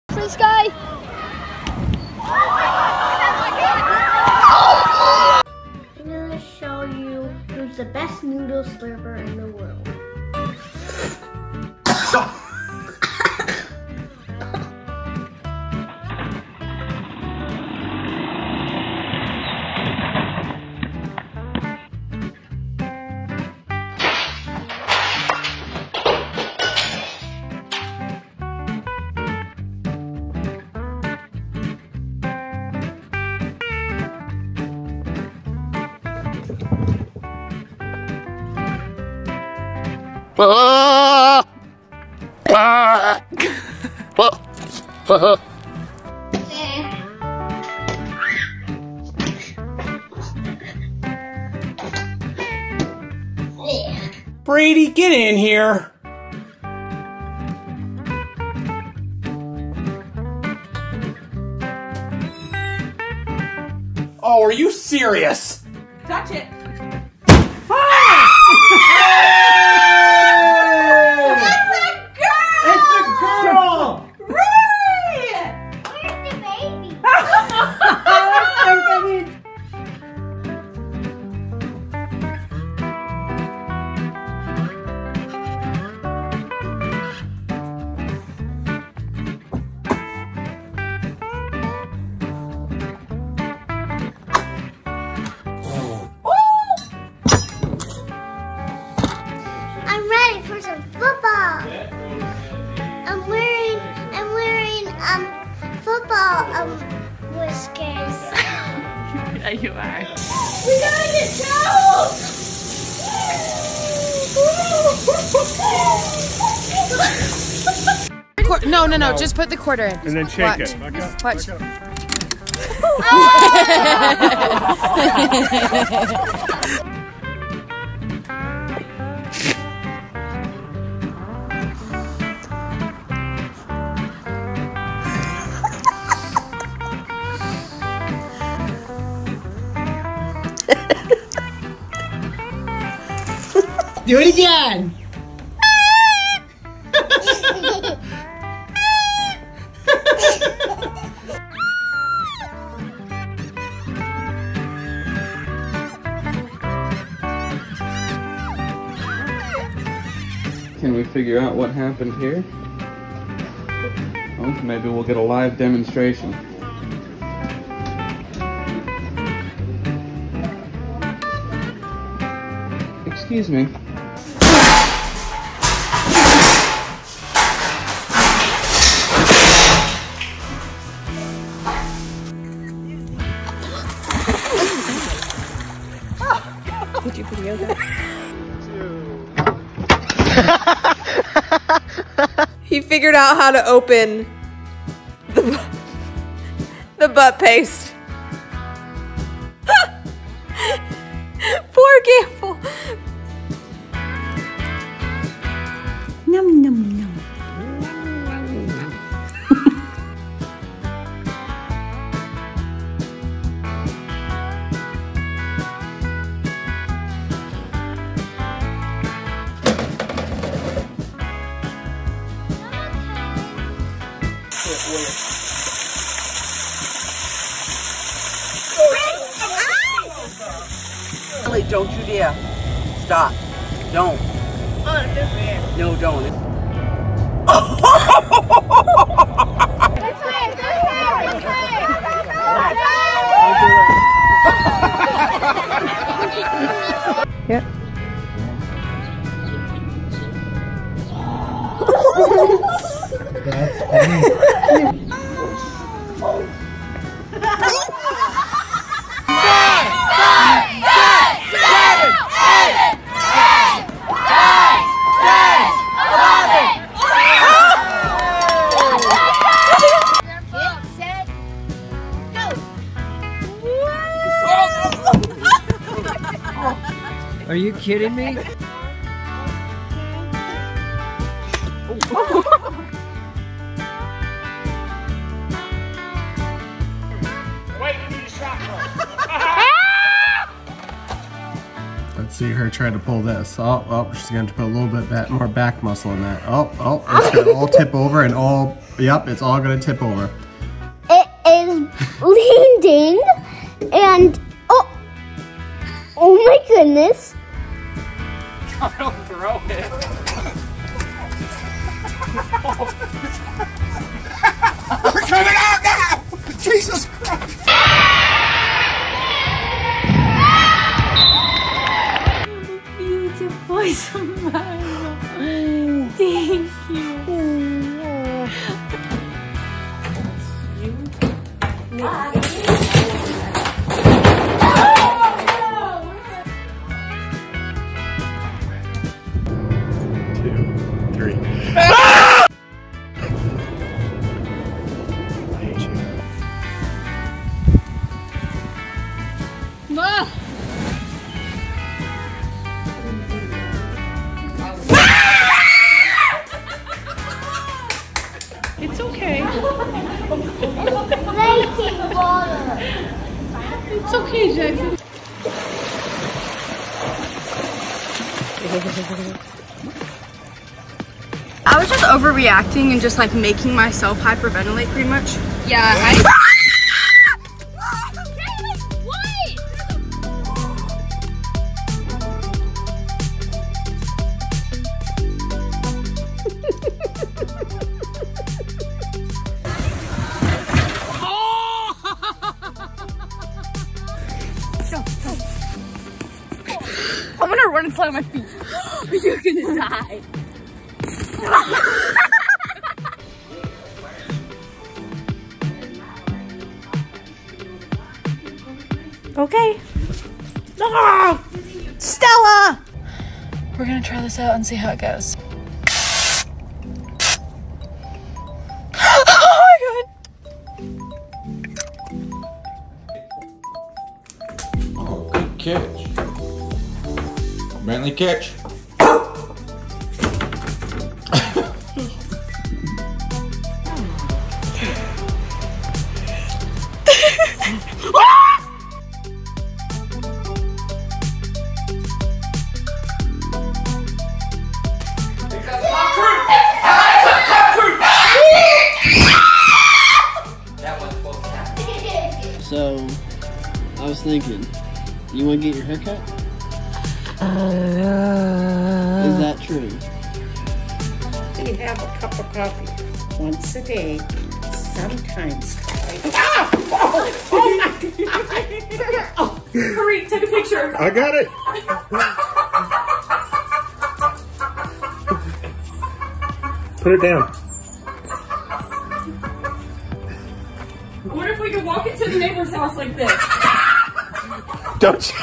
This guy. I'm gonna show you who's the best noodle slurper in the world. Brady, get in here. Oh, are you serious? Touch it. Whiskers. Yeah, you are. We gotta get towels! No, just put the quarter in. And then shake it. Watch. Do it again. Can we figure out what happened here? Well, maybe we'll get a live demonstration. Excuse me. Did you video that? He figured out how to open the butt paste. Poor Gamble. Num num num. Don't you dare. Stop. Don't. No, don't. Yep. That's funny. Are you kidding me? see her try to pull this. Oh, oh, she's going to put a little bit more back muscle in that. Oh, oh, it's going to all tip over and all, yep, it's all going to tip over. It is landing and, oh my goodness. Don't throw it. We're coming out now! Jesus Christ! Beautiful smile. Thank you. It's okay. It's okay, Jackson. I was just overreacting and just like making myself hyperventilate pretty much. Yeah, I'm gonna run and fly on my feet. You're gonna die. Okay. Oh, Stella! We're gonna try this out and see how it goes. Oh my god! Oh, good catch. Bentley catch. So, I was thinking, you want to get your hair cut? Is that true? We have a cup of coffee once a day, sometimes twice. Oh my God! Hurry, take a picture. I got it! Put it down. What if we could walk into the neighbor's house like this? Don't you?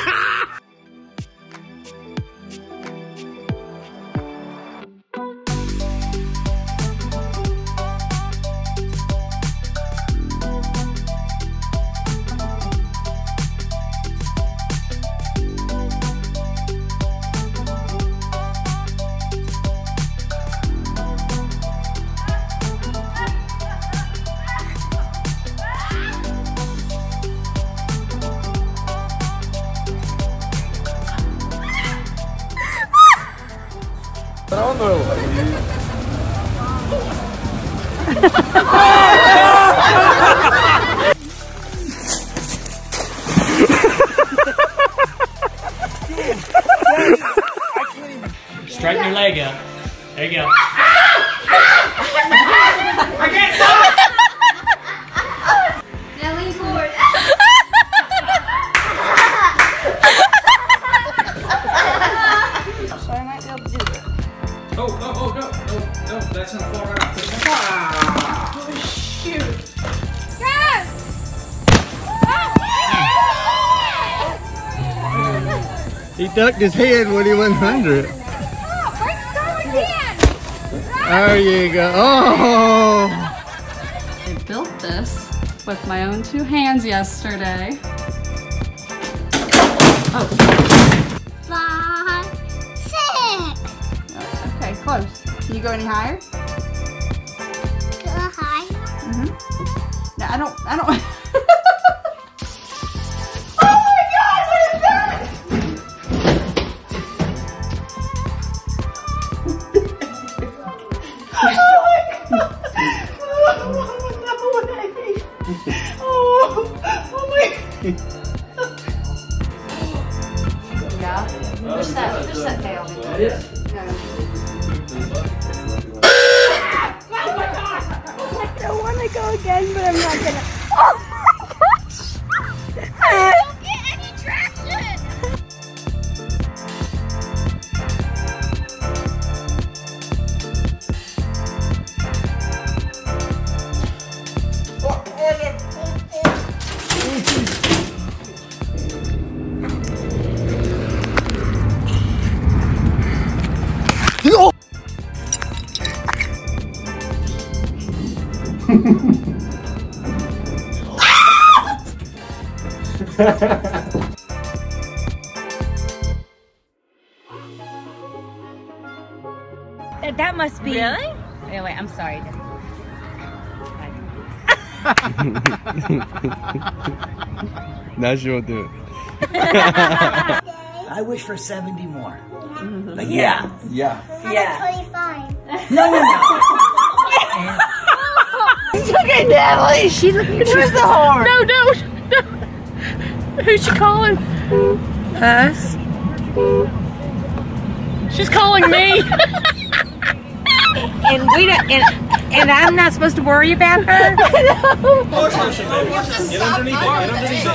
Straighten your leg up. There you go. I can't stop! Now lean forward. So I might be able to do it. Oh, no, that's gonna fall right off. Oh, shoot. Yes! He ducked his head when he went under it. There you go. Oh! I built this with my own 2 hands yesterday. Oh. 5, 6. Okay, close. Can you go any higher? Go high. No, I don't. Oh my god, what is that? Yeah. Push that tail. I want to go again, but I'm not gonna. Oh my gosh! I don't get any traction! That must be. Really? Wait, I'm sorry. Now she won't do it. I wish for 70 more. But Yeah. Totally fine. No. Look at Natalie. She's looking at the horn. No, don't. No. Who's she calling? Us. She's calling me. And we don't. And I'm not supposed to worry about her. Get underneath it.